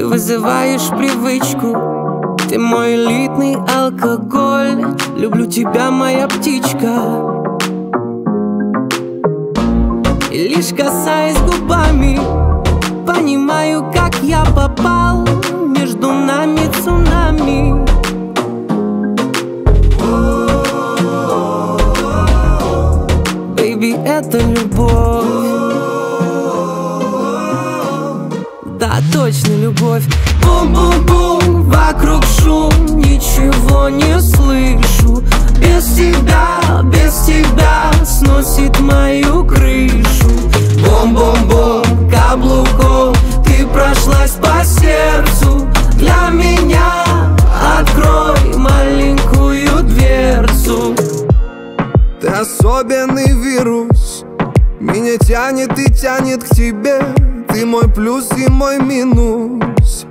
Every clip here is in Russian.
Ты вызываешь привычку, ты мой элитный алкоголь. Люблю тебя, моя птичка. И лишь касаясь губами, понимаю, как я попал. Между нами цунами. Бэйби, это любовь. Да, точно любовь. Бум-бум-бум, вокруг шум, ничего не слышу. Без тебя сносит мою крышу. Бум-бум-бум, каблуком ты прошлась по сердцу. Для меня открой маленькую дверцу. Ты особенный вирус, меня тянет и тянет к тебе. Ты мой плюс и мой минус.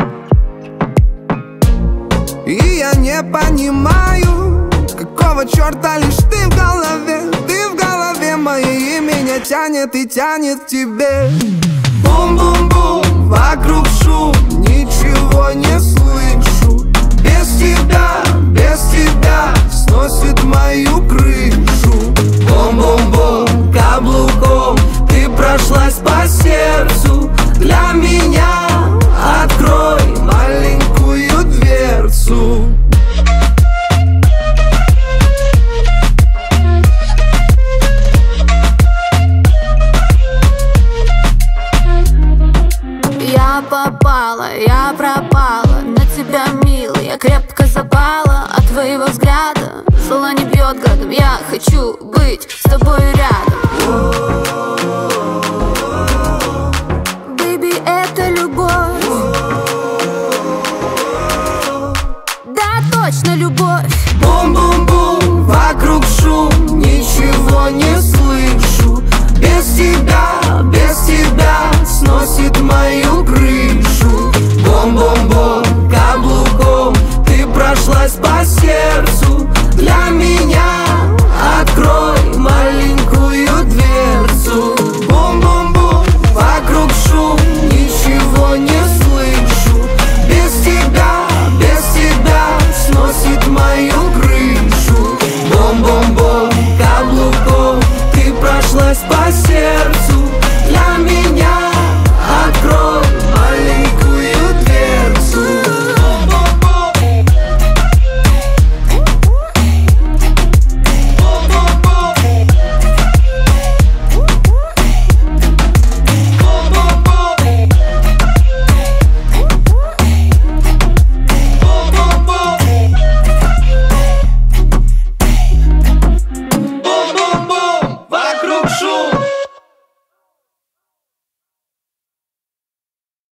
И я не понимаю, какого черта лишь ты в голове моей. И меня тянет и тянет к тебе. Бум-бум-бум, вокруг шум, ничего не слышу. Без тебя сносит мою крышу. Бум-бум-бум, каблуком ты прошлась по сердцу. Для меня открой маленькую дверцу. Я попала, я пропала на тебя, милый, я крепко запала от твоего взгляда. Желание бьет градом, я хочу быть с тобой рядом.